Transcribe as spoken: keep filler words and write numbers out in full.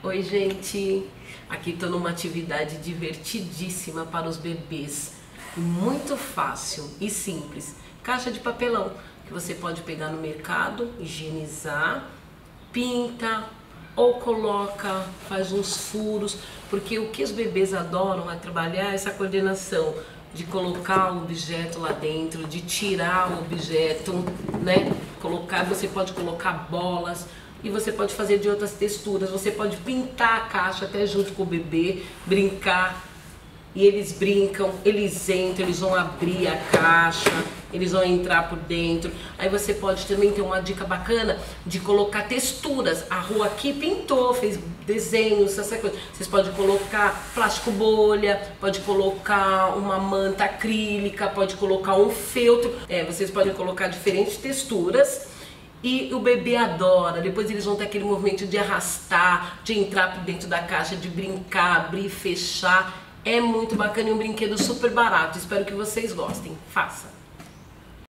Oi, gente! Aqui estou numa atividade divertidíssima para os bebês. Muito fácil e simples. Caixa de papelão que você pode pegar no mercado, higienizar, pinta ou coloca, faz uns furos, porque o que os bebês adoram é trabalhar essa coordenação de colocar o objeto lá dentro, de tirar o objeto, né? Colocar, você pode colocar bolas e você pode fazer de outras texturas, você pode pintar a caixa até junto com o bebê, brincar. E eles brincam, eles entram, eles vão abrir a caixa, eles vão entrar por dentro. Aí você pode também ter uma dica bacana de colocar texturas. A rua aqui pintou, fez desenhos, essa coisa. Vocês podem colocar plástico bolha, pode colocar uma manta acrílica, pode colocar um feltro. É, vocês podem colocar diferentes texturas. E o bebê adora, depois eles vão ter aquele movimento de arrastar, de entrar por dentro da caixa, de brincar, abrir, fechar. É muito bacana e um brinquedo super barato. Espero que vocês gostem. Faça!